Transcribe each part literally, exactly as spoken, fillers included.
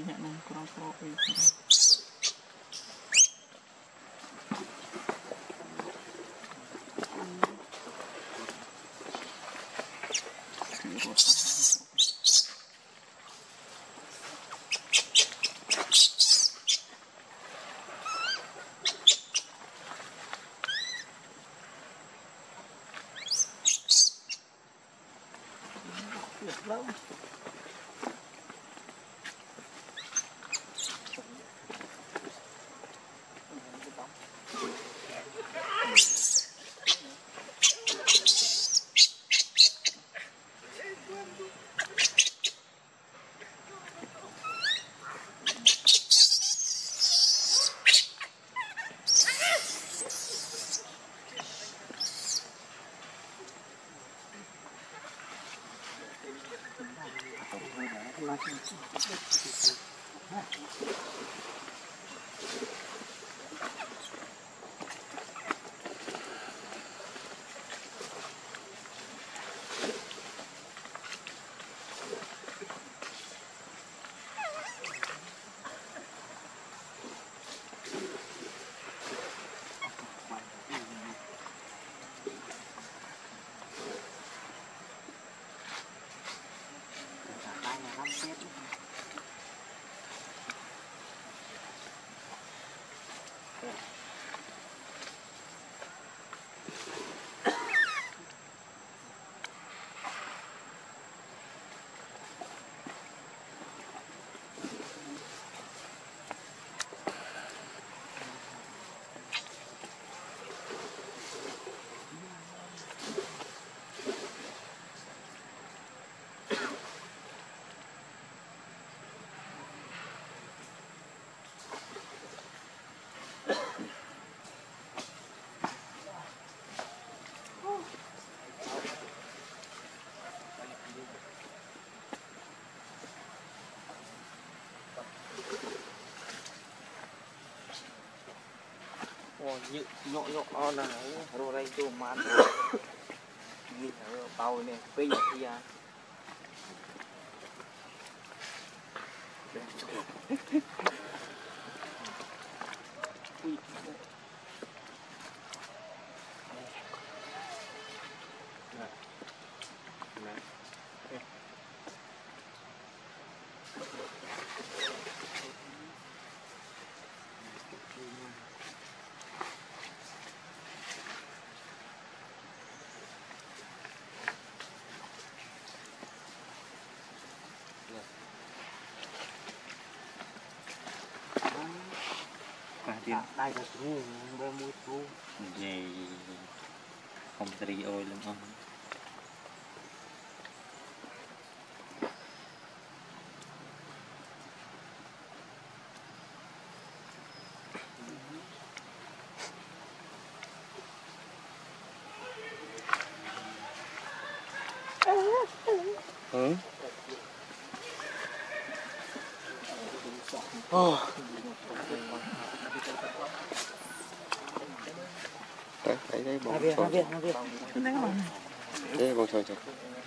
nhận này có có cái lâu như nhọ nhọ là rồi đây tôi mán nhìn tàu này pin thì à đây là thứ bơ mua thu về không tሪ ôi lắm không ừ oh. Đấy, đấy, đấy, bóng sôi sôi. Đấy, bóng sôi sôi.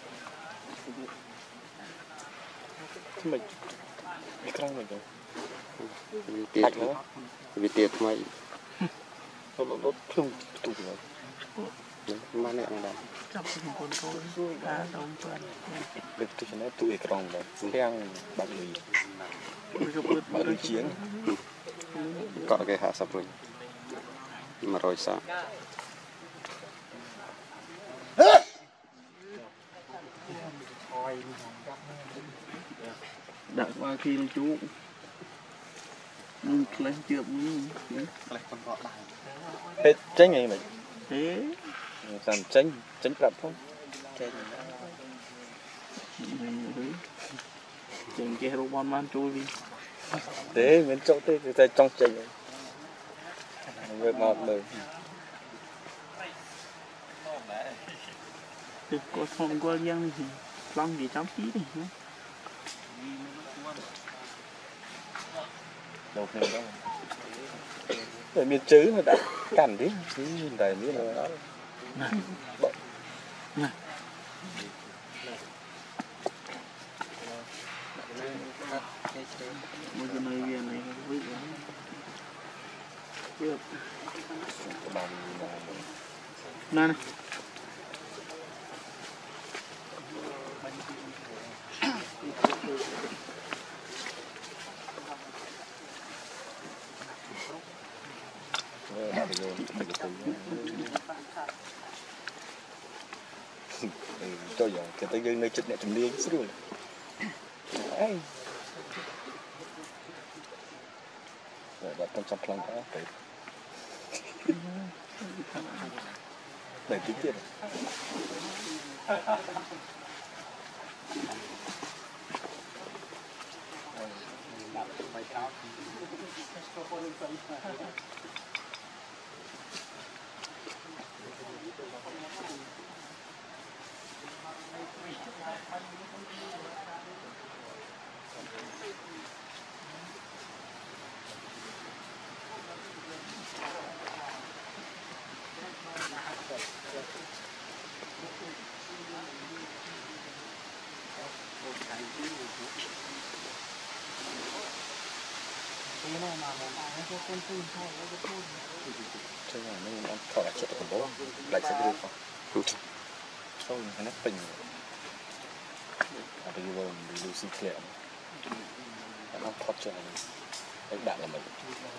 Thế mình, cái khăn mình rồi. Vì tiệt, vì tiệt mày. Nó nó nó thương tụi nó. Đấy, mà nè anh đã. Chọc một con tôi ra đông tuần. Được tôi cho nó tụi cái rong này, khang bạn người. Bạn người chiến. Có cái hạ sập rồi. Mà rồi sao? Đặt qua khi chú lên chưa hết tránh này mày thế làm tránh tránh cặp không chừng kia robot man chui đi thế miếng chỗ thế thì trong chừng người mọt đời thì có phong qua giang thì long gì chấm chí đi đầu này đó rồi miền chứ nó đã cản đi chứ đầy miếng là đó này nè cho giờ cái tay dương nơi chụp nhẹ chụp liên rồi đấy rồi đặt trong trong đó phải để tiếng tiền cho nên nó ăn thọ lại chết của bố lại sẽ được không sau những cái nắp bình à bây giờ mình lưu xịt lẹ nó thoát cho cái đạn là mình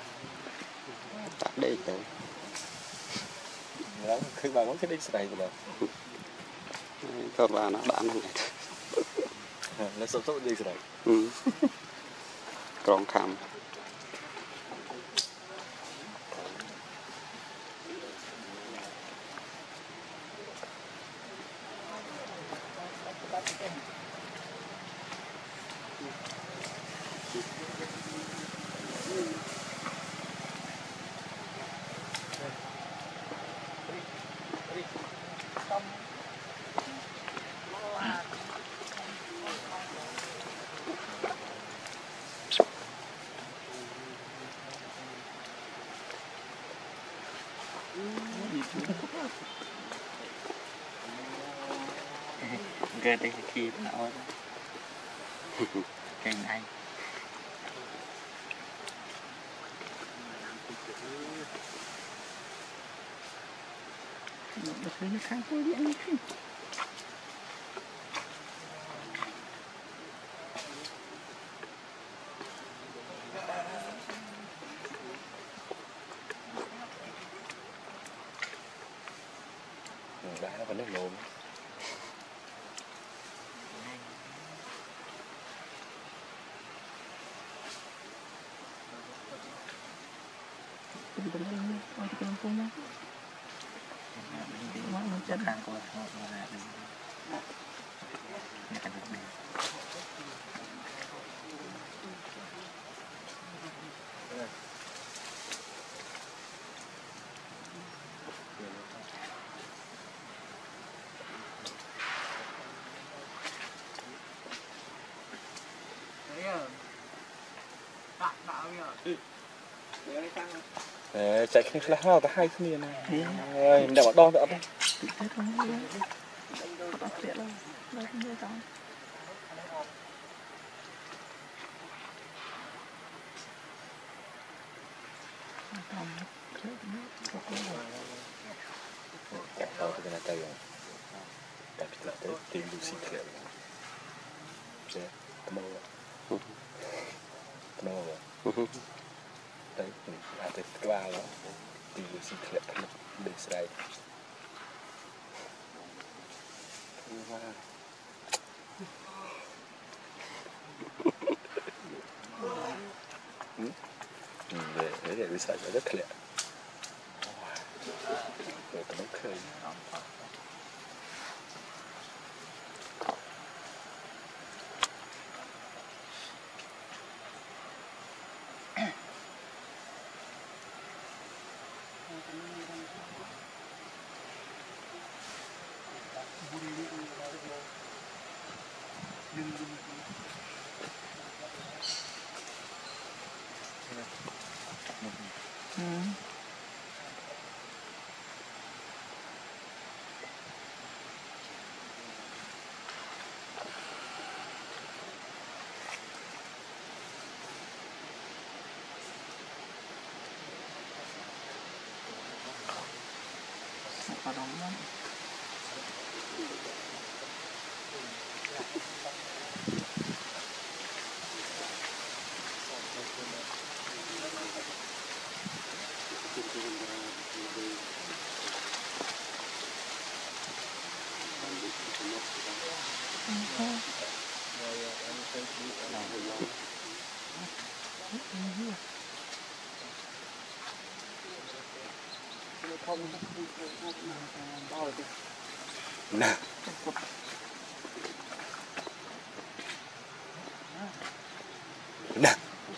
đây đấy đó khi bà muốn cái đích này rồi các bạn đã đạn này nó sốt sốt đi rồi ừ còn khám ghê đây kia nào cái này được cái khác thôi đi anh đá nó vẫn nước lồn bener-bener mau di kampung mah mau mencetak kok chạy không là hao cả hai cái này rồi để mà đo được không tao cái này tao dùng tại vì là tới tìm Lucy thiệt chứ tao mơ tao mơ đấy à tới cái ba đó tìm Lucy thiệt để sai để để để sai rất thiệt rồi tao nó khơi vào đó lắm. Nè. Nè.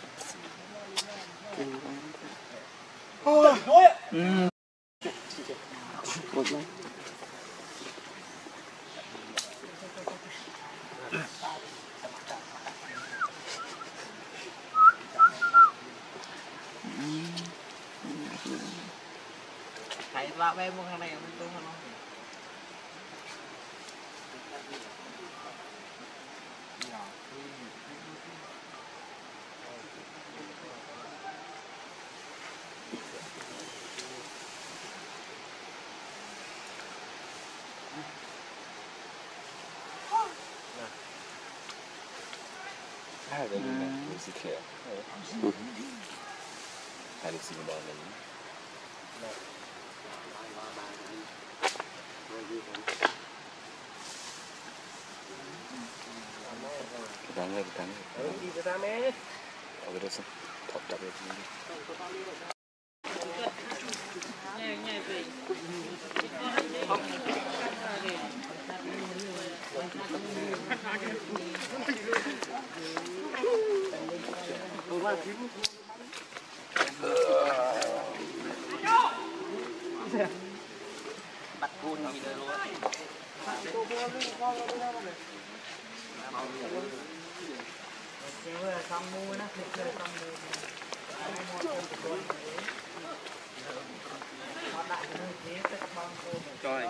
Ừ. Thầy vào đây mua hàng này mình tôi không. Hai đứa mình mình sẽ khéo. Hai đứa xin bao mình. Kita nggak kita nggak. Đi ra mẹ. Oke terus top top itu. Nhảy nhảy về. Bắt cuốn gì đây luôn. Rồi xong mua nó thịt rồi xong mua. Rồi.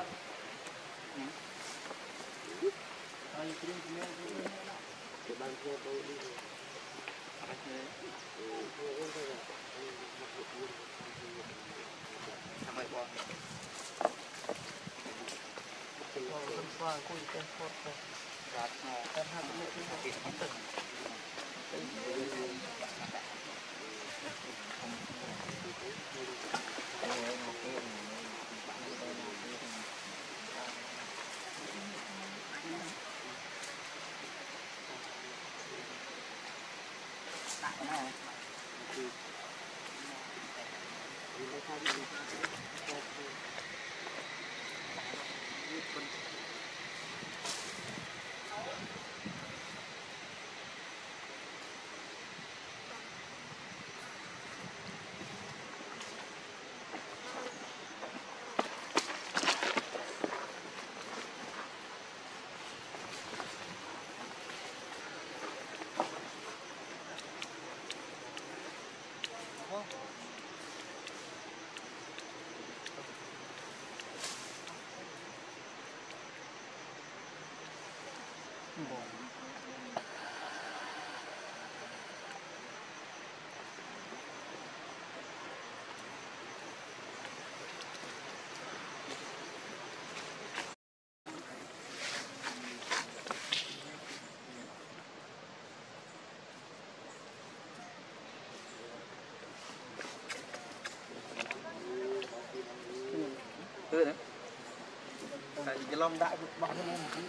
Cứ đấy. Tại cái lon đại của bọc nó lên.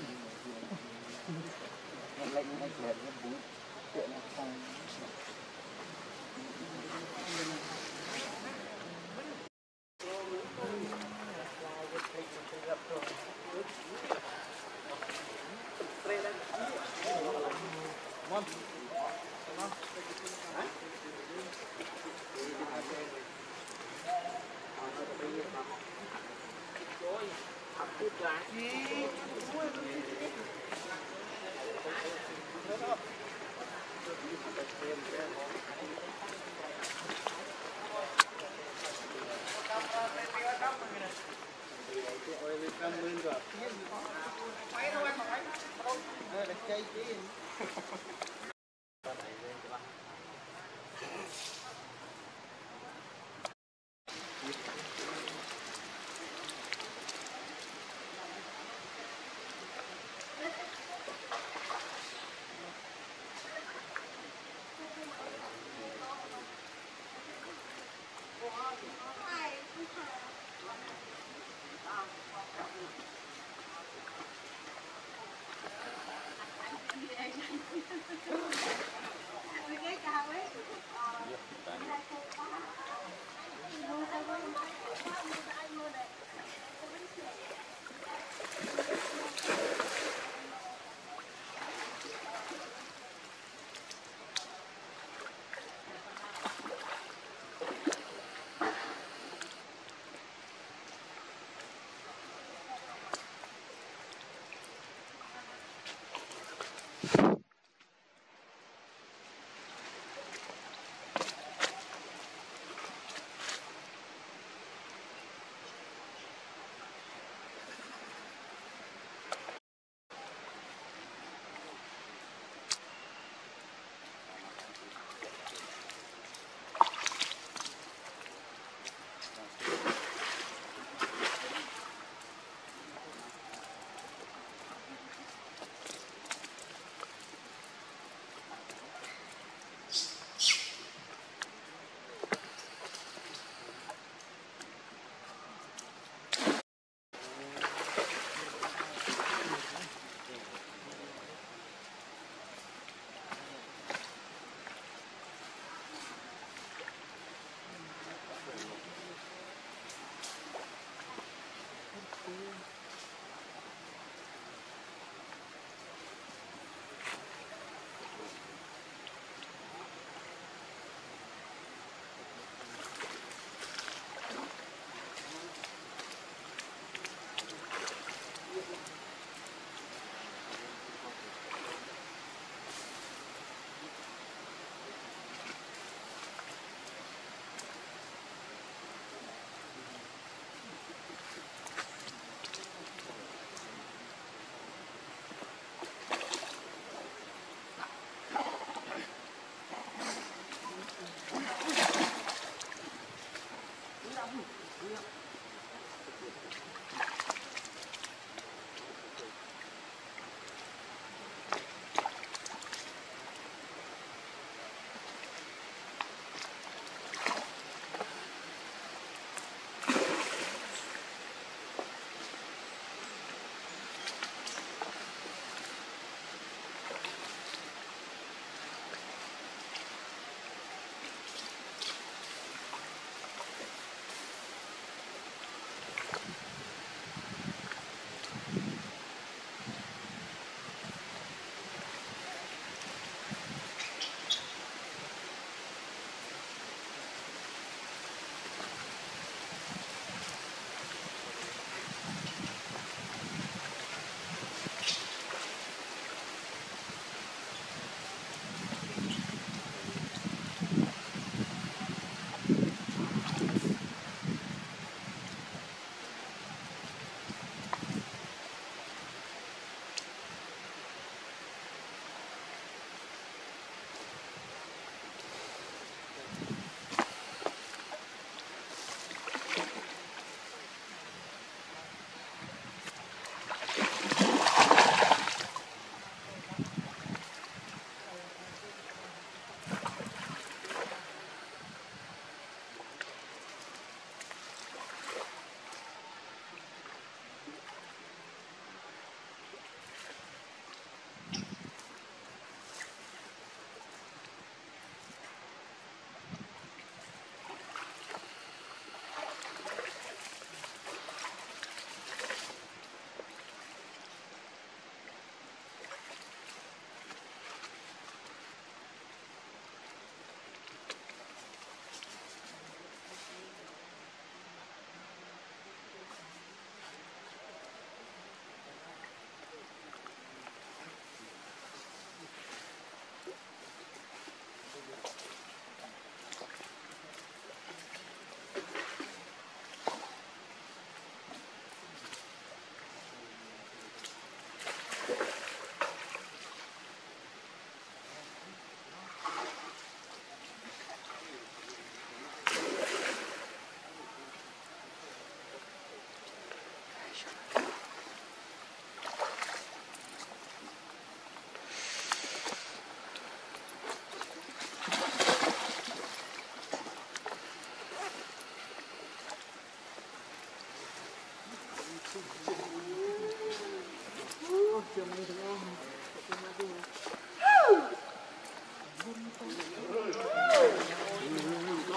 Nó lên nó lên nó bún. Chuyện nó xong.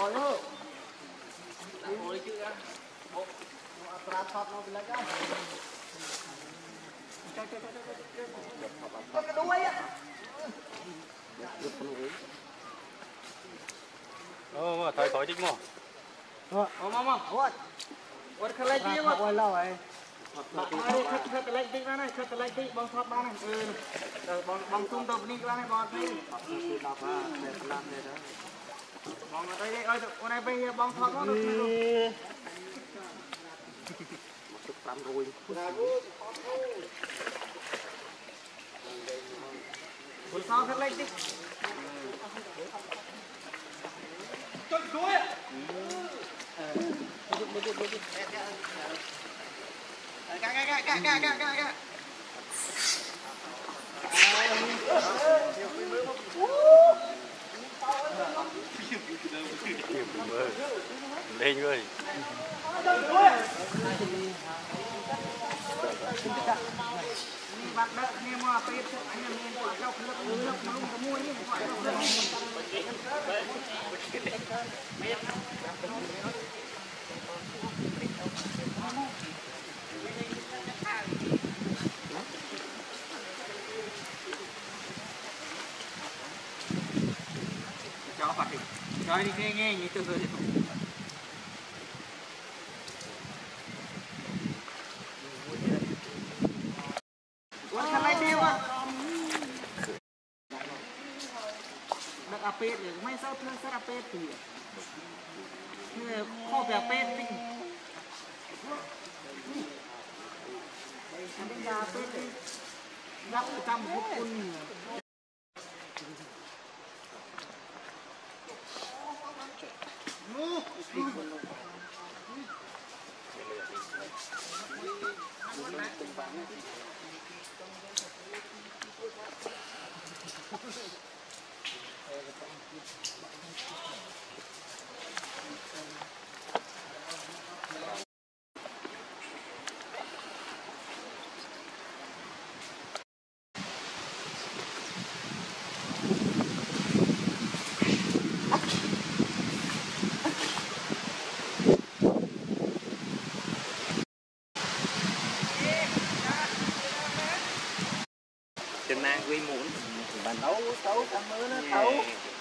Ô, thôi thôi đích mò. Ờ, mà mà, ôi. Ôi cái lấy kia mà. Ôi lâu rồi. Bạn ơi, khất khất cái lấy tí ra này, khất cái lấy tí bong thoát ba này. Ừ. Rồi bong bong tung tập đi ra này bong đi. Đọc à, để làm này đó. Bong ở đây đây, ơi, ôi này bây giờ bong thoát nó được. Một trăm rồi. Một sao khất lấy tí. Chân đuôi ạ. Gà gà gà gà gà gà gà gà. Lên rồi. Bạn đợi nghe mà phải anh em nghe quả cao lực lực nó không có mua như quả cao. Cho phải cho đi nghe nghe như từ từ. Đặc apet rồi mấy sao thương sát apet thì kho về apet đi anh đánh giá apet đi gấp trăm một quân Chân mang quy muốn bàn tấu tấu cảm ơn nó tấu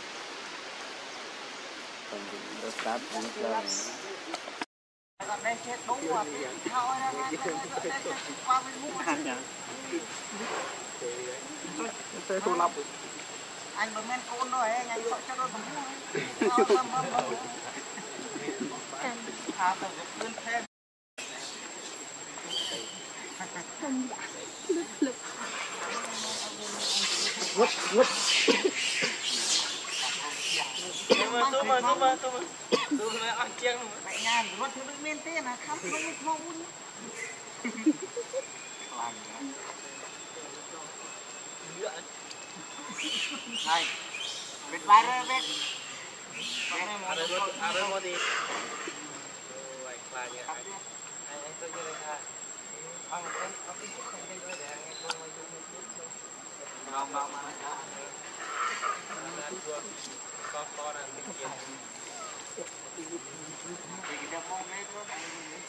được sát cũng là đây chết bóng qua thao ra qua bên mũi ăn nhá tới tôi lọc anh bấm men côn rồi anh anh sợ cho nó bấm mũi bấm bấm bấm thao tao lên thêm ngút ngút Tuma, tuma, tuma, tuma. Tuma ăn chiang luôn. Tại nhà nó thứ đứng men tên là khắp không không uống. Hai. Bệt vai rồi bệt. Ada dua, ada dua di. Baik, banyak. Anh anh tôi chơi ha. Ông em ông đi không đi rồi để anh em tôi mới dùng. Bao bao mà. Có có là cái gì thì cái mong đấy có cái gì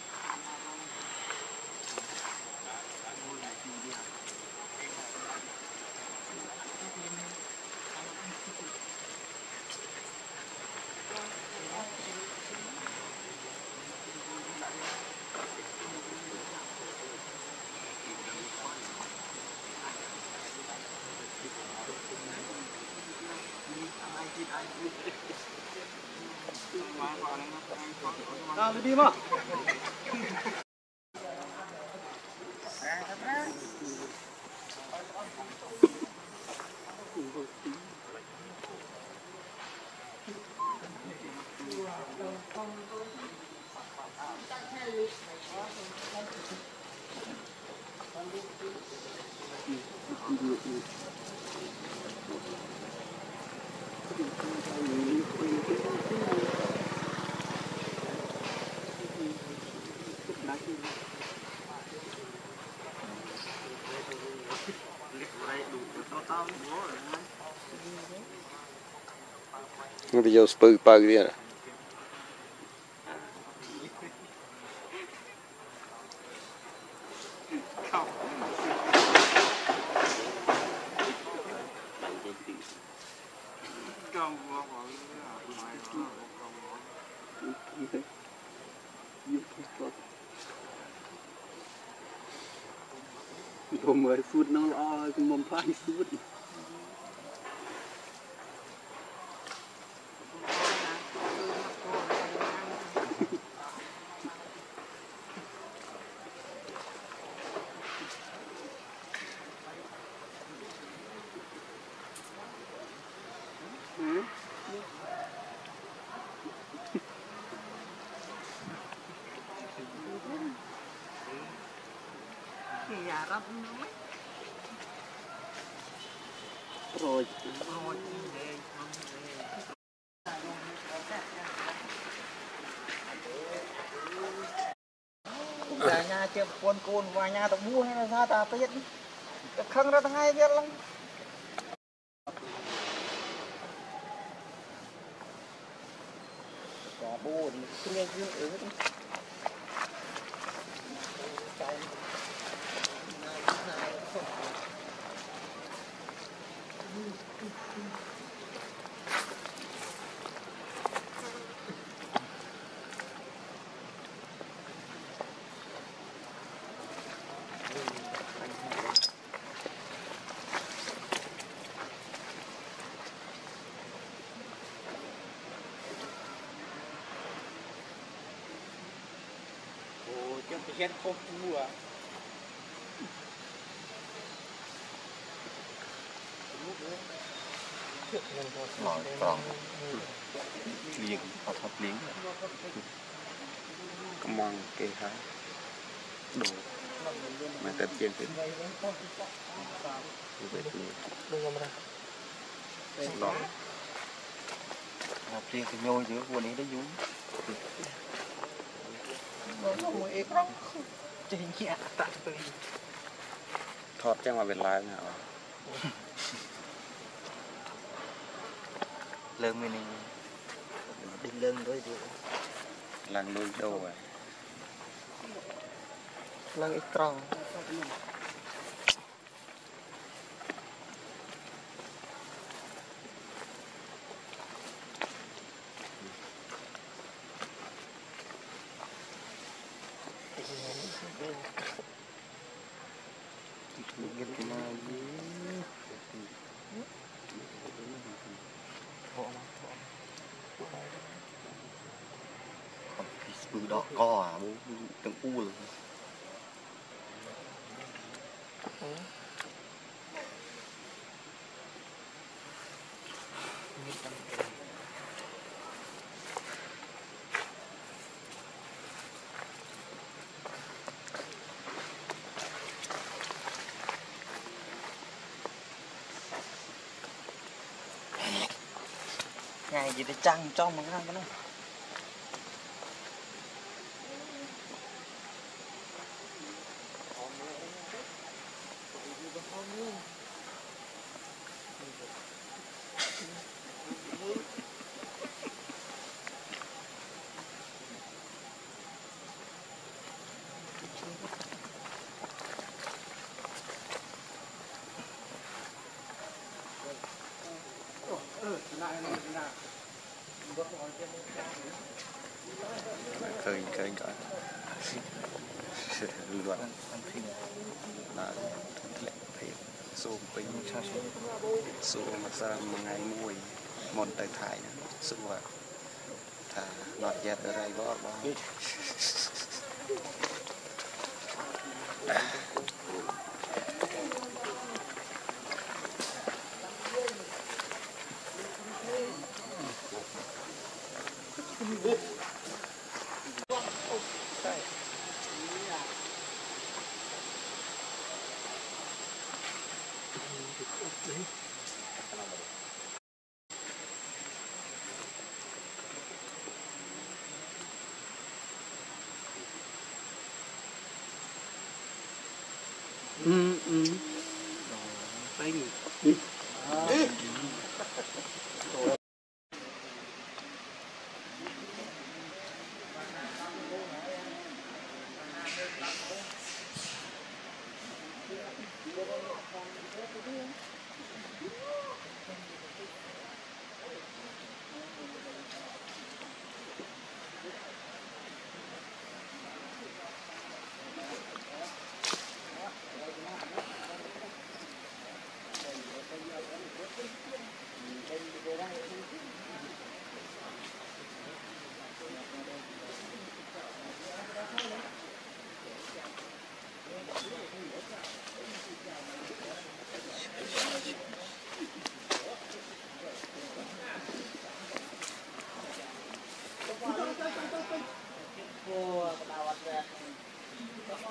nào đi mà Bây giờ spur bug đi à? ผมmới phút nó lo cái mồm phai phút nhà rắp nó rồi rồi nhà nhà chơi con côn và nhà tao mua hay là sao ta biết khăng ra thằng hai biết lắm có buồn nghe dương ứng cho cái không mua mỏi tròn liền họ thập liếng có mong kê hái đồ mà tập trên thì về từ lò thập liếng thì nhôi giữa quần ấy đấy dú một ít lắm chỉ nhẹ tạm tùy thọt cho mà bên lái nào lương mình đi lương đối đi làng nuôi đâu rồi lần ít tròn bự đỏ co à bố từng u luôn ngày gì để trăng cho mà cái này khơi khơi cả luận là lệ phải xô pin xô mà ra một ngày mùi mòn tay thải xô à thà nọt dẹt ở đây có bao ừ ừ bánh đi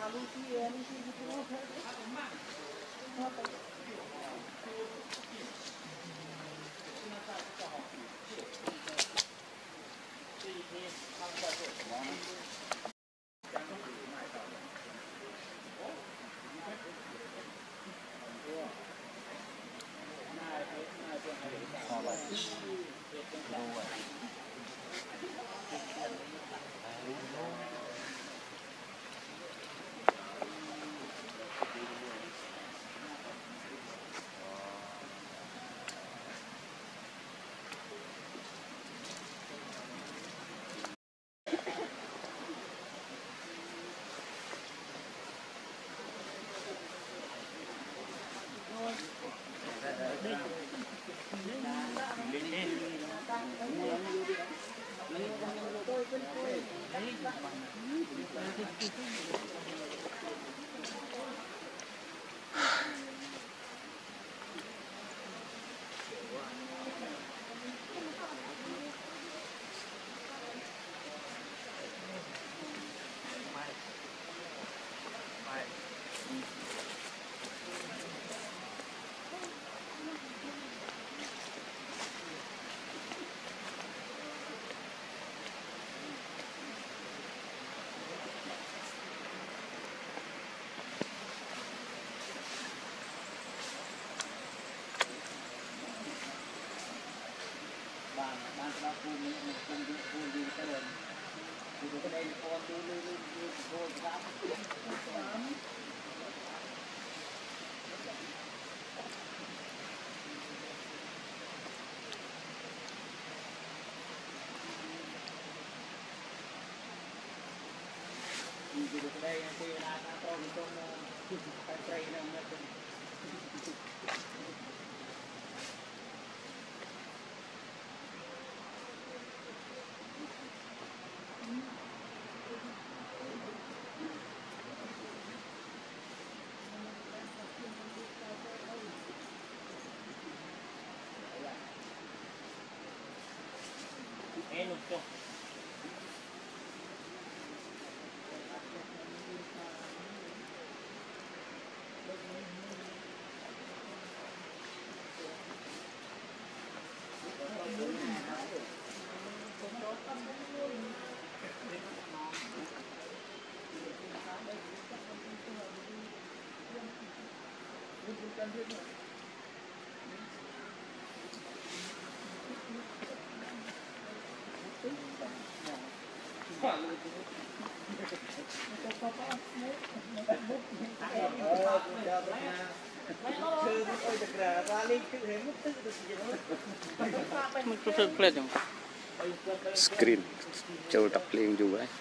screen châu tập liền dù ấy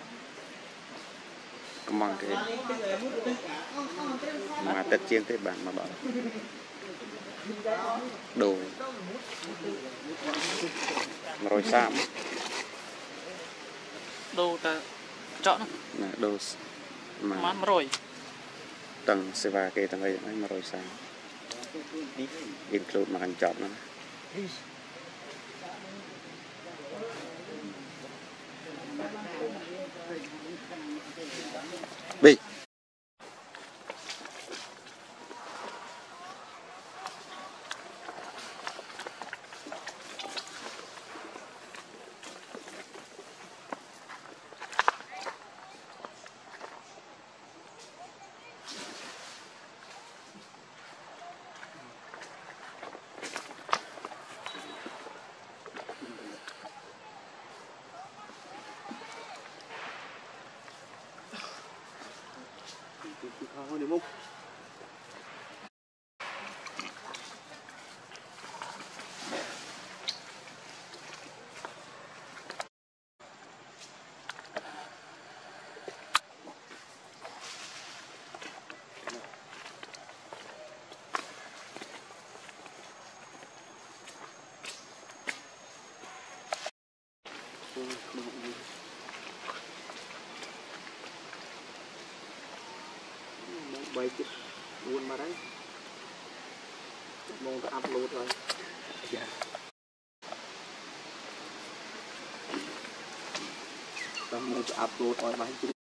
cầm bằng cái mà tất nhiên tới bạn mà bảo đồ rồi sao đồ ta chọn nè đồ mà mát rồi tầng sẽ vào cái tầng ấy mà rồi sao include mà hành chọn nó bị Thôi đi múc. Bay chích buôn mà đấy mong ta upload rồi ta mong ta upload rồi mà